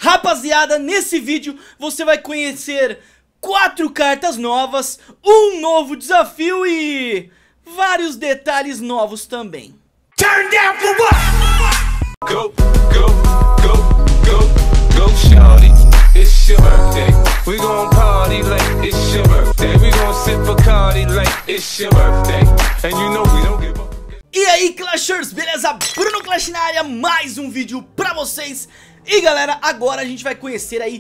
Rapaziada, nesse vídeo você vai conhecer 4 cartas novas, um novo desafio e vários detalhes novos também. Turn down for what? Go, go, go, go, go, shawty. It's your birthday. We gon' party like it's your birthday. We gon' sip Bacardi like it's your birthday. And you know we don't give up. E aí, Clashers, beleza? Bruno Clash na área, mais um vídeo pra vocês. E galera, agora a gente vai conhecer aí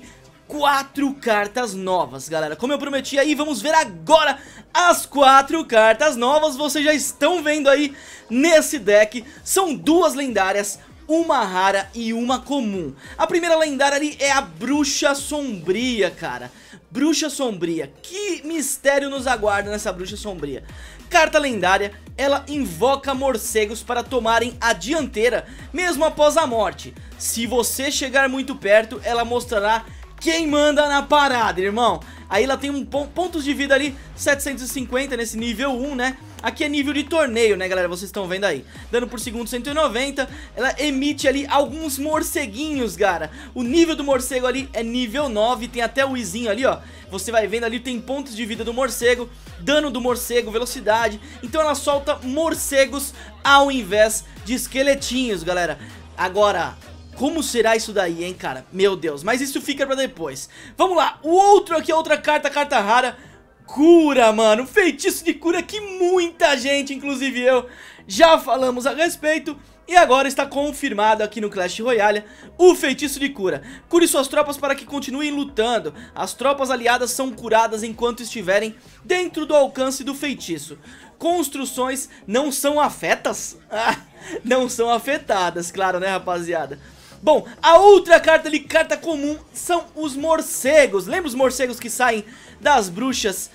4 cartas novas, galera. Como eu prometi aí, vamos ver agora as 4 cartas novas. Vocês já estão vendo aí nesse deck. São 2 lendárias, uma rara e uma comum. A primeira lendária ali é a Bruxa Sombria, cara. Bruxa Sombria, que mistério nos aguarda nessa Bruxa Sombria? Carta lendária, ela invoca morcegos para tomarem a dianteira, mesmo após a morte. Se você chegar muito perto, ela mostrará quem manda na parada, irmão. Aí ela tem pontos de vida ali, 750 nesse nível 1, né? Aqui é nível de torneio, né, galera? Vocês estão vendo aí. Dano por segundo 190. Ela emite ali alguns morceguinhos, cara. O nível do morcego ali é nível 9. Tem até o izinho ali, ó. Você vai vendo ali, tem pontos de vida do morcego, dano do morcego, velocidade. Então ela solta morcegos ao invés de esqueletinhos, galera. Agora, como será isso daí, hein, cara? Meu Deus, mas isso fica pra depois. Vamos lá, o outro aqui, outra carta rara. Cura, mano, feitiço de cura que muita gente, inclusive eu, já falamos a respeito. E agora está confirmado aqui no Clash Royale o feitiço de cura. Cure suas tropas para que continuem lutando. As tropas aliadas são curadas enquanto estiverem dentro do alcance do feitiço. Construções não são afetas? Não são afetadas, claro, né, rapaziada? Bom, a outra carta ali, carta comum, são os morcegos. Lembra os morcegos que saem das bruxas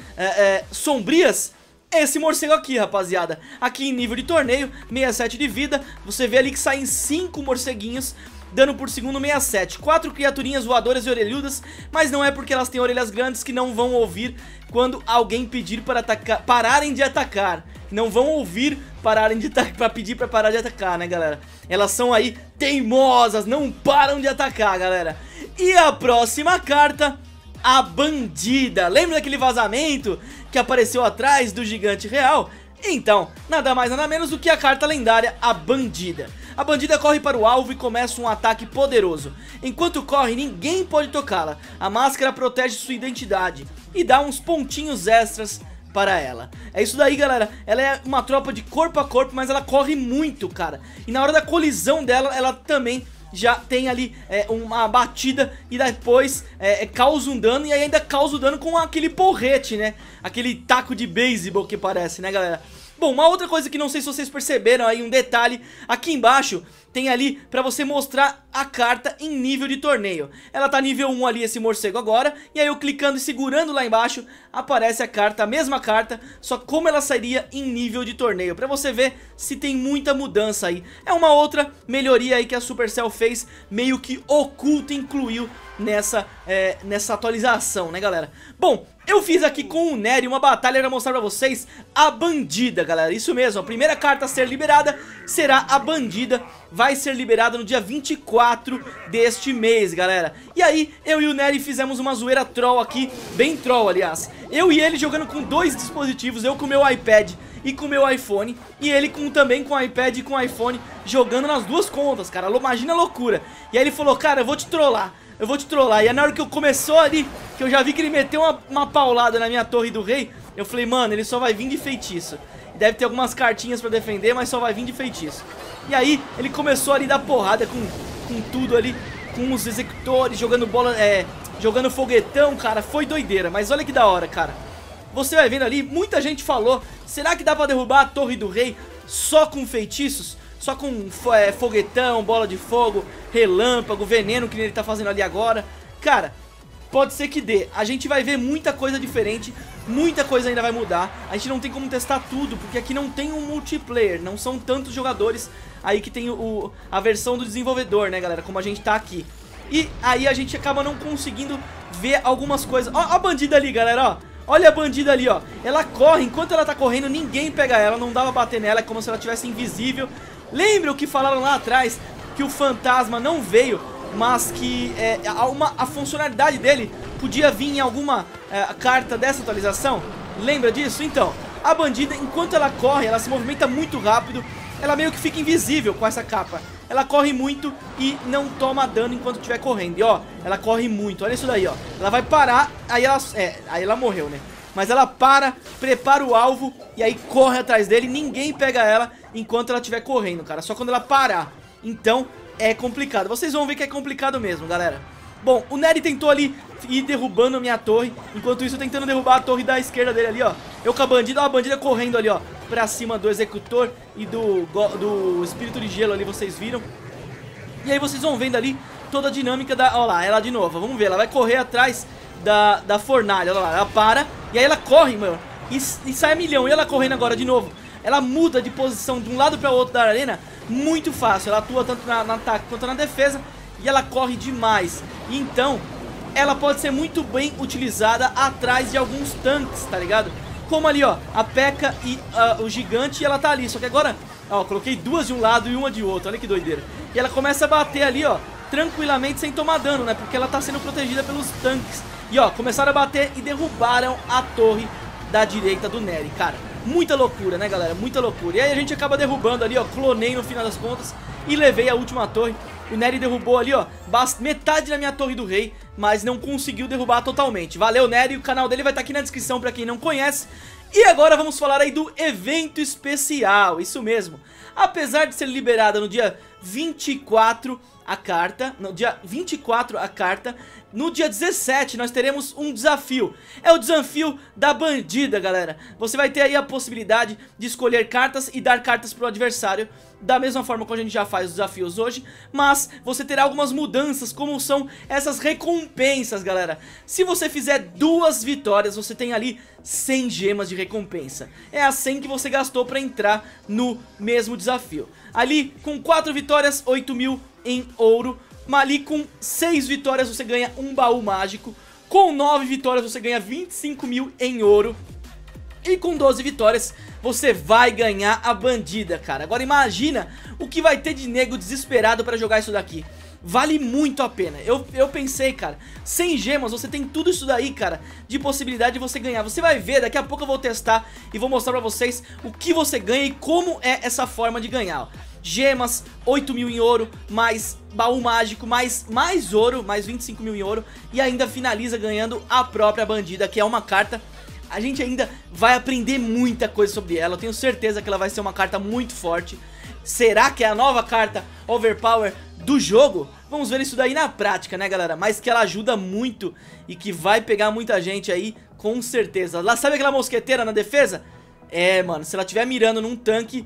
sombrias? Esse morcego aqui, rapaziada. Aqui em nível de torneio, 67 de vida. Você vê ali que saem 5 morceguinhos, dano por segundo 67. 4 criaturinhas voadoras e orelhudas. Mas não é porque elas têm orelhas grandes que não vão ouvir quando alguém pedir para pararem de atacar. Não vão ouvir para pedir para parar de atacar, né, galera? Elas são aí teimosas, não param de atacar, galera. E a próxima carta, a Bandida. Lembra daquele vazamento que apareceu atrás do gigante real? Então, nada mais nada menos do que a carta lendária, a Bandida. A Bandida corre para o alvo e começa um ataque poderoso. Enquanto corre, ninguém pode tocá-la. A máscara protege sua identidade e dá uns pontinhos extras para ela. É isso daí, galera. Ela é uma tropa de corpo a corpo, mas ela corre muito, cara. E na hora da colisão dela, ela também já tem ali uma batida e depois causa um dano. E ainda causa o dano com aquele porrete, né? Aquele taco de beisebol que parece, né, galera? Bom, uma outra coisa que não sei se vocês perceberam aí, um detalhe, aqui embaixo tem ali pra você mostrar a carta em nível de torneio. Ela tá nível 1 ali, esse morcego agora, e aí eu clicando e segurando lá embaixo, aparece a carta, a mesma carta, só como ela sairia em nível de torneio, pra você ver se tem muita mudança aí. É uma outra melhoria aí que a Supercell fez, meio que oculta, incluiu nessa atualização, né, galera? Bom, eu fiz aqui com o Nery uma batalha pra mostrar pra vocês a Bandida, galera. Isso mesmo, a primeira carta a ser liberada será a Bandida. Vai ser liberada no dia 24 deste mês, galera. E aí, eu e o Nery fizemos uma zoeira troll aqui, bem troll, aliás. Eu e ele jogando com 2 dispositivos, eu com o meu iPad e com o meu iPhone, e ele também com o iPad e com o iPhone, jogando nas 2 contas, cara. Imagina a loucura. E aí ele falou, cara, eu vou te trollar. Eu vou te trollar. E aí na hora que eu começou ali, que eu já vi que ele meteu uma paulada na minha torre do rei, eu falei, mano, ele só vai vir de feitiço. Deve ter algumas cartinhas pra defender, mas só vai vir de feitiço. E aí ele começou ali a dar porrada com tudo ali, com os executores, jogando bola, jogando foguetão, cara. Foi doideira, mas olha que da hora, cara. Você vai vendo ali, muita gente falou, será que dá pra derrubar a torre do rei só com feitiços? Só com foguetão, bola de fogo, relâmpago, veneno que ele tá fazendo ali agora. Cara, pode ser que dê. A gente vai ver muita coisa diferente, muita coisa ainda vai mudar. A gente não tem como testar tudo, porque aqui não tem um multiplayer, não são tantos jogadores aí que tem a versão do desenvolvedor, né, galera, como a gente tá aqui. E aí a gente acaba não conseguindo ver algumas coisas. Ó a bandida ali, galera, ó. Olha a bandida ali, ó. Ela corre, enquanto ela tá correndo, ninguém pega ela, não dá pra bater nela, é como se ela tivesse invisível. Lembra o que falaram lá atrás, que o fantasma não veio mas que a funcionalidade dele podia vir em alguma carta dessa atualização. Lembra disso? Então, a bandida, enquanto ela corre, ela se movimenta muito rápido. Ela meio que fica invisível com essa capa. Ela corre muito e não toma dano enquanto estiver correndo. E ó, ela corre muito, olha isso daí, ó. Ela vai parar, aí ela morreu, né? Mas ela para, prepara o alvo e aí corre atrás dele. Ninguém pega ela enquanto ela estiver correndo, cara. Só quando ela parar. Então é complicado. Vocês vão ver que é complicado mesmo, galera. Bom, o Nery tentou ali ir derrubando a minha torre. Enquanto isso, tentando derrubar a torre da esquerda dele ali, ó. Eu com a bandida, ó, a bandida correndo ali, ó, pra cima do executor e do espírito de gelo ali, vocês viram. E aí vocês vão vendo ali toda a dinâmica da... Ó lá, ela de novo, vamos ver, ela vai correr atrás da fornalha, olha lá, ela para. E aí ela corre, mano, e sai a milhão. E ela correndo agora de novo. Ela muda de posição de um lado para o outro da arena muito fácil. Ela atua tanto no ataque quanto na defesa. E ela corre demais. E então, ela pode ser muito bem utilizada atrás de alguns tanques, tá ligado? Como ali, ó, a P.E.K.K.A e o gigante, e ela tá ali. Só que agora, ó, coloquei duas de um lado e uma de outro. Olha que doideira. E ela começa a bater ali, ó, tranquilamente, sem tomar dano, né? Porque ela tá sendo protegida pelos tanques. E ó, começaram a bater e derrubaram a torre da direita do Nery, cara. Muita loucura, né, galera? Muita loucura. E aí a gente acaba derrubando ali, ó, clonei no final das contas e levei a última torre. O Nery derrubou ali, ó, metade da minha torre do rei, mas não conseguiu derrubar totalmente. Valeu, Nery, o canal dele vai estar aqui na descrição pra quem não conhece. E agora vamos falar aí do evento especial, isso mesmo. Apesar de ser liberada no dia 24 a carta, no dia 24 a carta, no dia 17 nós teremos um desafio. É o desafio da bandida, galera. Você vai ter aí a possibilidade de escolher cartas e dar cartas pro adversário, da mesma forma que a gente já faz os desafios hoje, mas você terá algumas mudanças, como são essas recompensas, galera. Se você fizer 2 vitórias, você tem ali 100 gemas de recompensa. É a 100 que você gastou pra entrar no mesmo desafio. Ali, com 4 vitórias, 8.000 em ouro. Ali com 6 vitórias você ganha um baú mágico. Com 9 vitórias você ganha 25.000 em ouro. E com 12 vitórias você vai ganhar a bandida, cara. Agora imagina o que vai ter de nego desesperado pra jogar isso daqui. Vale muito a pena. Eu pensei, cara, 100 gemas, você tem tudo isso daí, cara, de possibilidade de você ganhar. Você vai ver, daqui a pouco eu vou testar e vou mostrar pra vocês o que você ganha e como é essa forma de ganhar, ó. Gemas, 8.000 em ouro, mais baú mágico, mais ouro, mais 25.000 em ouro. E ainda finaliza ganhando a própria bandida, que é uma carta. A gente ainda vai aprender muita coisa sobre ela. Eu tenho certeza que ela vai ser uma carta muito forte. Será que é a nova carta Overpower do jogo? Vamos ver isso daí na prática, né, galera? Mas que ela ajuda muito e que vai pegar muita gente aí, com certeza. Lá, sabe aquela mosqueteira na defesa? É, mano, se ela estiver mirando num tanque,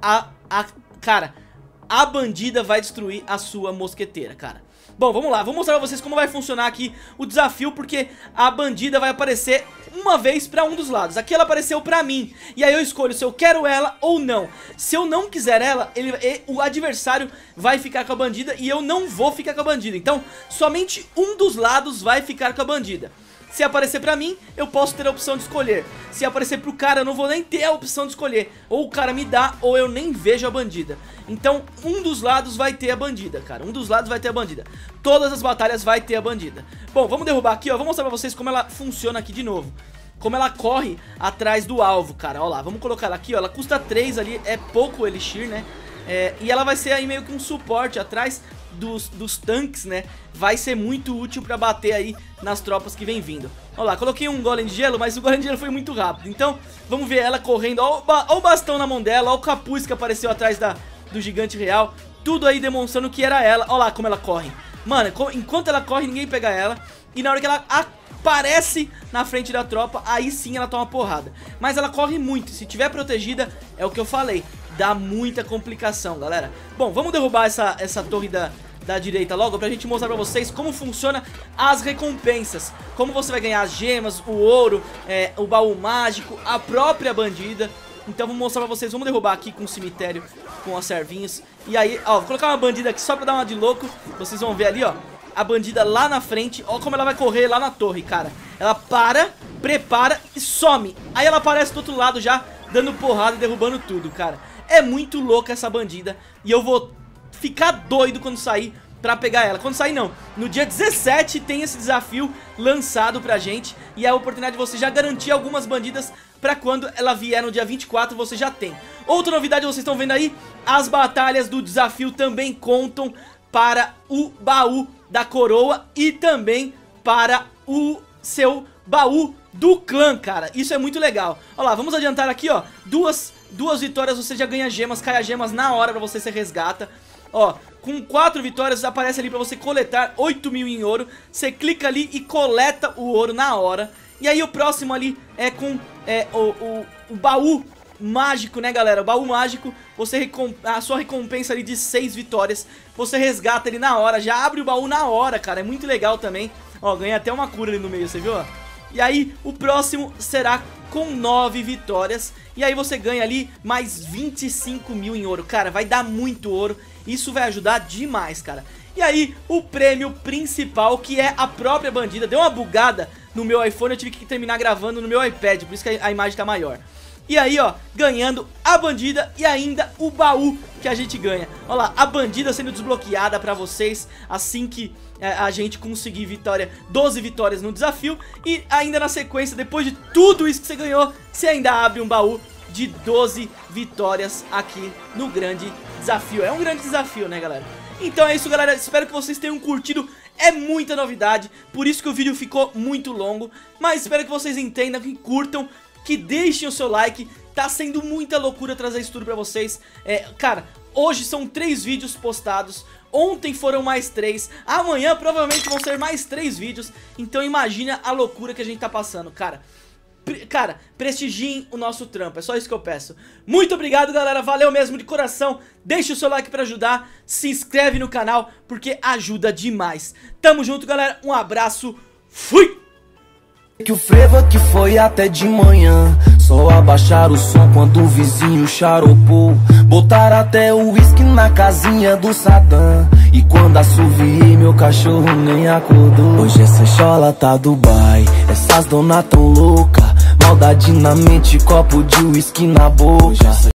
cara, a bandida vai destruir a sua mosqueteira, cara. Bom, vamos lá, vou mostrar pra vocês como vai funcionar aqui o desafio, porque a bandida vai aparecer uma vez pra um dos lados. Aqui ela apareceu pra mim, e aí eu escolho se eu quero ela ou não. Se eu não quiser ela, o adversário vai ficar com a bandida e eu não vou ficar com a bandida. Então, somente um dos lados vai ficar com a bandida. Se aparecer pra mim, eu posso ter a opção de escolher. Se aparecer pro cara, eu não vou nem ter a opção de escolher. Ou o cara me dá, ou eu nem vejo a bandida. Então, um dos lados vai ter a bandida, cara. Um dos lados vai ter a bandida. Todas as batalhas vai ter a bandida. Bom, vamos derrubar aqui, ó. Vou mostrar pra vocês como ela funciona aqui de novo. Como ela corre atrás do alvo, cara. Ó lá, vamos colocar ela aqui, ó. Ela custa 3 ali, é pouco elixir, né? E ela vai ser aí meio que um suporte atrás dos tanques, né? Vai ser muito útil pra bater aí nas tropas que vem vindo. Olha lá, coloquei um golem de gelo, mas o golem de gelo foi muito rápido. Então, vamos ver ela correndo. Olha o bastão na mão dela, olha o capuz que apareceu atrás do gigante real. Tudo aí demonstrando que era ela. Olha lá como ela corre. Mano, enquanto ela corre, ninguém pega ela. E na hora que ela aparece na frente da tropa, aí sim ela toma porrada. Mas ela corre muito, se tiver protegida, é o que eu falei, dá muita complicação, galera. Bom, vamos derrubar essa torre da direita logo, pra gente mostrar pra vocês como funciona as recompensas. Como você vai ganhar as gemas, o ouro, o baú mágico, a própria bandida. Então vou mostrar pra vocês, vamos derrubar aqui com o cemitério, com as servinhas. E aí, ó, vou colocar uma bandida aqui só pra dar uma de louco. Vocês vão ver ali, ó, a bandida lá na frente. Ó como ela vai correr lá na torre, cara. Ela prepara e some. Aí ela aparece do outro lado já, dando porrada e derrubando tudo, cara. É muito louca essa bandida. E eu vou ficar doido quando sair pra pegar ela. Quando sair não, no dia 17 tem esse desafio lançado pra gente, e é a oportunidade de você já garantir algumas bandidas pra quando ela vier no dia 24 você já tem. Outra novidade, vocês estão vendo aí, as batalhas do desafio também contam para o baú da coroa e também para o seu baú do clã, cara. Isso é muito legal. Olha lá, vamos adiantar aqui, ó. Duas vitórias você já ganha gemas, cai as gemas na hora pra você se resgata. Ó, com 4 vitórias aparece ali pra você coletar 8.000 em ouro. Você clica ali e coleta o ouro na hora. E aí o próximo ali é com o baú mágico, né, galera? O baú mágico, a sua recompensa ali de 6 vitórias, você resgata ele na hora, já abre o baú na hora, cara. É muito legal também. Ó, ganha até uma cura ali no meio, você viu, ó? E aí o próximo será com 9 vitórias. E aí você ganha ali mais 25.000 em ouro. Cara, vai dar muito ouro. Isso vai ajudar demais, cara. E aí o prêmio principal, que é a própria bandida. Deu uma bugada no meu iPhone, eu tive que terminar gravando no meu iPad, por isso que a imagem tá maior. E aí, ó, ganhando a bandida e ainda o baú que a gente ganha. Olha lá, a bandida sendo desbloqueada pra vocês assim que a gente conseguir vitória, 12 vitórias no desafio. E ainda na sequência, depois de tudo isso que você ganhou, você ainda abre um baú de 12 vitórias aqui no grande desafio. É um grande desafio, né, galera? Então é isso, galera, espero que vocês tenham curtido. É muita novidade, por isso que o vídeo ficou muito longo. Mas espero que vocês entendam, que curtam, que deixem o seu like. Tá sendo muita loucura trazer isso tudo pra vocês. Cara, hoje são 3 vídeos postados. Ontem foram mais 3. Amanhã provavelmente vão ser mais 3 vídeos. Então imagina a loucura que a gente tá passando, cara. Cara, prestigiem o nosso trampo, é só isso que eu peço. Muito obrigado, galera, valeu mesmo de coração. Deixa o seu like pra ajudar, se inscreve no canal, porque ajuda demais. Tamo junto, galera, um abraço, fui! Que o frevo que foi até de manhã, só abaixar o som quando o vizinho charopou. Botar até o uísque na casinha do Sadam, e quando assoviei meu cachorro nem acordou. Hoje essa chola tá Dubai, essas dona tão louca, maldade na mente, copo de uísque na boca.